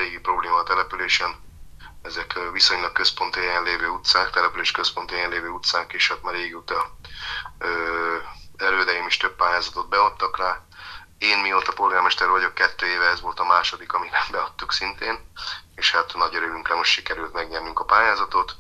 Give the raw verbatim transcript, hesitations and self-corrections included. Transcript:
régi probléma a településen. Ezek viszonylag központi helyen lévő utcák, település központi helyen lévő utcák, és hát már régóta elődeim is több pályázatot beadtak rá. Én mióta polgármester vagyok, kettő éve ez volt a második, amit beadtuk szintén, és hát nagy örülünkre most sikerült megnyernünk a pályázatot.